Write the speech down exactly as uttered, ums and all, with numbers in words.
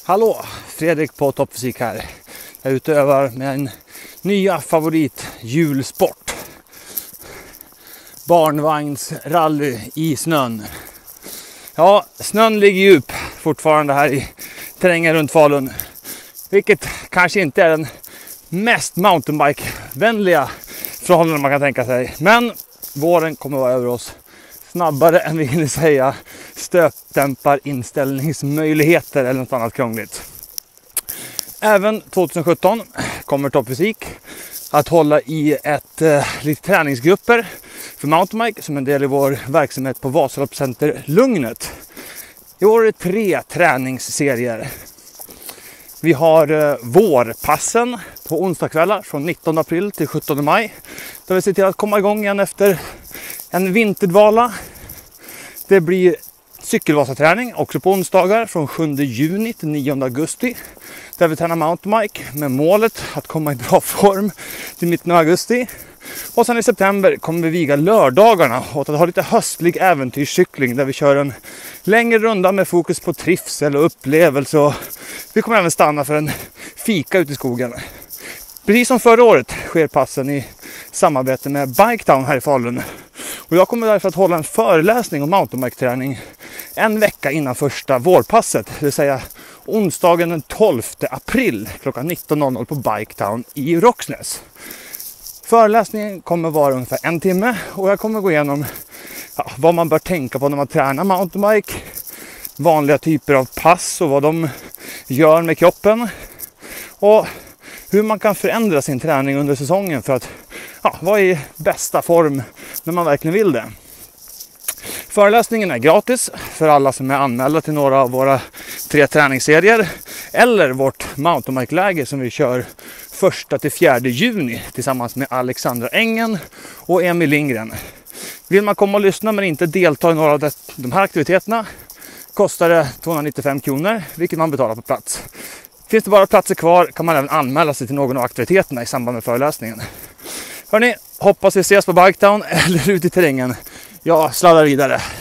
Hallå, Fredrik på Toppfysik här. Jag utövar med en nya favorit julsport. Barnvagnsrally i snön. Ja, snön ligger djup fortfarande här i terrängen runt Falun. Vilket kanske inte är den mest mountainbike-vänliga förhållanden man kan tänka sig. Men våren kommer vara över oss snabbare än vi hinner säga stöpdämpar inställningsmöjligheter eller något annat krångligt. Även tjugohundrasjutton kommer Toppfysik att hålla i ett eh, lite träningsgrupper för mountainbike som en del i vår verksamhet på Vasaloppscenter Lugnet. I år är det tre träningsserier. Vi har eh, vårpassen på onsdagskvällar från nittonde april till sjuttonde maj. Där vi ser till att komma igång igen efter en vinterdvala. Det blir cykelvasaträning också på onsdagar från sjunde juni till nionde augusti. Där vi tränar mountainbike med målet att komma i bra form till mitten av augusti. Och sen i september kommer vi viga lördagarna åt att ha lite höstlig äventyrscykling där vi kör en längre runda med fokus på trivsel och upplevelse. Och vi kommer även stanna för en fika ute i skogen. Precis som förra året sker passen i samarbete med Biketown här i Falun. Och jag kommer därför att hålla en föreläsning om mountainbike-träning en vecka innan första vårpasset. Det vill säga onsdagen den tolfte april klockan nitton på Biketown i Råxnäs. Föreläsningen kommer vara ungefär en timme och jag kommer gå igenom ja, vad man bör tänka på när man tränar mountainbike. Vanliga typer av pass och vad de gör med kroppen. Och hur man kan förändra sin träning under säsongen för att ja, vara i bästa form när man verkligen vill det. Föreläsningen är gratis för alla som är anmälda till några av våra tre träningsserier eller vårt mountainbike-läger som vi kör första till fjärde juni tillsammans med Alexandra Engen och Emil Lindgren. Vill man komma och lyssna men inte delta i några av de här aktiviteterna kostar det tvåhundranittiofem kronor, vilket man betalar på plats. Finns det bara platser kvar kan man även anmäla sig till någon av aktiviteterna i samband med föreläsningen. Hörrni, hoppas vi ses på Biketown eller ute i terrängen. Jag sladdar vidare.